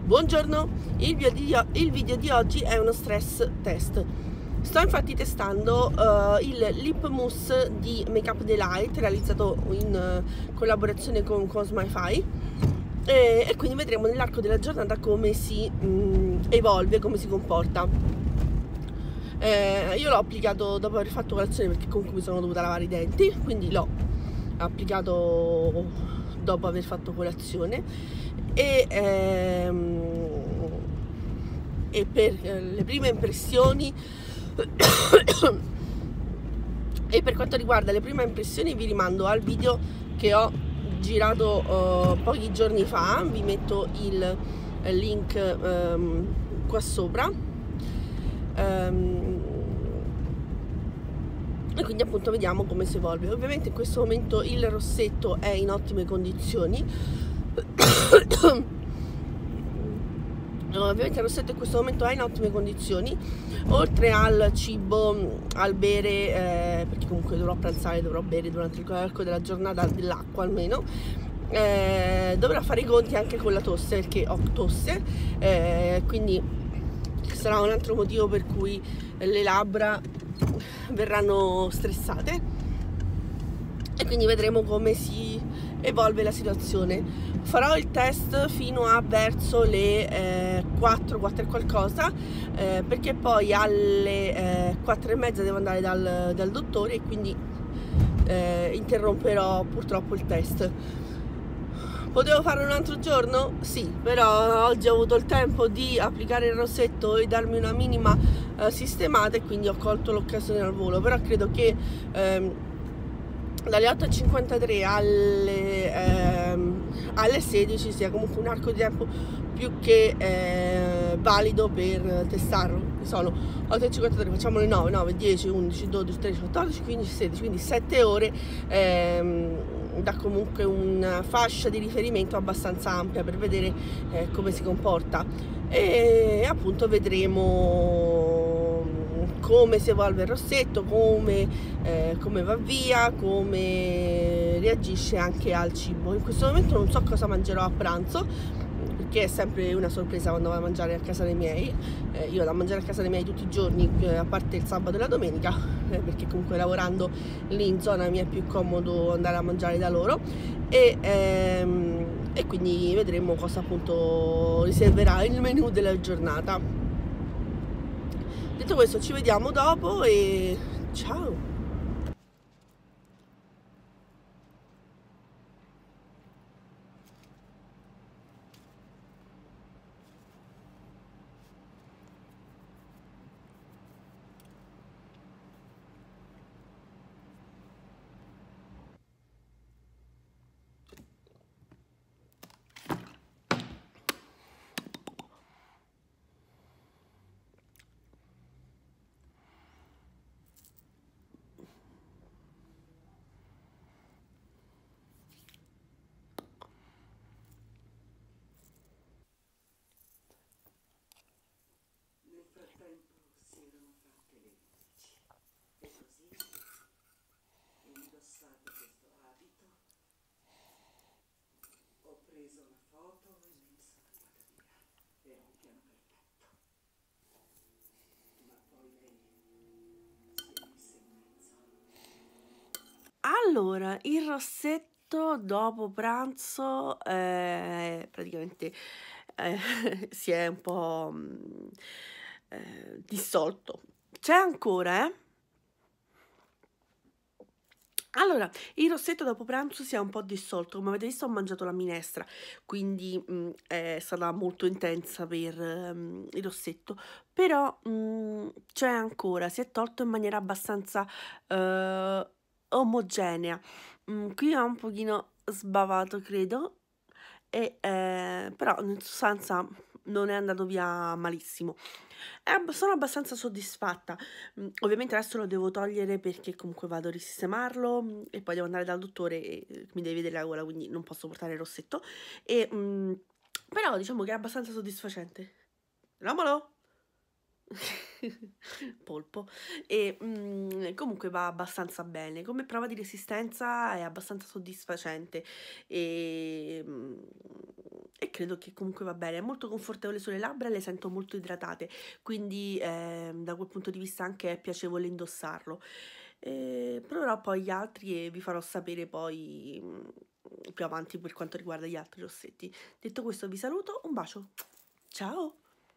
Buongiorno, il video di oggi è uno stress test. Sto infatti testando il Lip Mousse di Makeup Delight realizzato in collaborazione con Cosmify e quindi vedremo nell'arco della giornata come si evolve, come si comporta. Io l'ho applicato dopo aver fatto colazione perché comunque mi sono dovuta lavare i denti, quindi l'ho applicato dopo aver fatto colazione e per le prime impressioni e per quanto riguarda le prime impressioni vi rimando al video che ho girato pochi giorni fa, vi metto il link qua sopra. E quindi appunto vediamo come si evolve. Ovviamente in questo momento il rossetto è in ottime condizioni. Ovviamente il rossetto in questo momento è in ottime condizioni, oltre al cibo, al bere, perché comunque dovrò pranzare, dovrò bere durante l'arco della giornata dell'acqua almeno. Dovrò fare i conti anche con la tosse perché ho tosse, quindi sarà un altro motivo per cui le labbra verranno stressate e quindi vedremo come si evolve la situazione. Farò il test fino a verso le 4 e qualcosa, perché poi alle 4 e mezza devo andare dal dottore e quindi interromperò purtroppo il test. Potevo farlo un altro giorno? Sì, però oggi ho avuto il tempo di applicare il rossetto e darmi una minima sistemata e quindi ho colto l'occasione al volo. Però credo che dalle 8:53 alle 16 sia comunque un arco di tempo più che valido per testarlo. Sono 8:53, facciamo le 9, 10, 11, 12, 13, 14, 15, 16, quindi 7 ore. Dà comunque una fascia di riferimento abbastanza ampia per vedere come si comporta e appunto vedremo come si evolve il rossetto, come va via, come reagisce anche al cibo. In questo momento non so cosa mangerò a pranzo perché è sempre una sorpresa quando vado a mangiare a casa dei miei. Io vado a mangiare a casa dei miei tutti i giorni, a parte il sabato e la domenica, perché comunque lavorando lì in zona mi è più comodo andare a mangiare da loro e quindi vedremo cosa appunto riserverà il menù della giornata. Detto questo, ci vediamo dopo e ciao! Nel frattempo si erano fatte le 11 e così, indossato questo abito, ho preso la foto e me ne sono andata via. Era un piano perfetto. Ma poi lei si è messa in mezzo. Allora, il rossetto dopo pranzo praticamente si è un po' dissolto. C'è ancora, eh? Allora, il rossetto dopo pranzo si è un po' dissolto, come avete visto ho mangiato la minestra, quindi è stata molto intensa per il rossetto, però c'è ancora, si è tolto in maniera abbastanza omogenea. Qui ho un pochino sbavato, credo, e però in sostanza non è andato via malissimo. Sono abbastanza soddisfatta. Ovviamente adesso lo devo togliere perché comunque vado a risistemarlo e poi devo andare dal dottore e mi deve vedere la gola, quindi non posso portare il rossetto. E, però diciamo che è abbastanza soddisfacente. Romolo? Polpo. E comunque va abbastanza bene. Come prova di resistenza è abbastanza soddisfacente. E e credo che comunque va bene, è molto confortevole sulle labbra e le sento molto idratate, quindi da quel punto di vista anche è piacevole indossarlo. Proverò poi gli altri e vi farò sapere poi più avanti per quanto riguarda gli altri rossetti. Detto questo vi saluto, un bacio, ciao!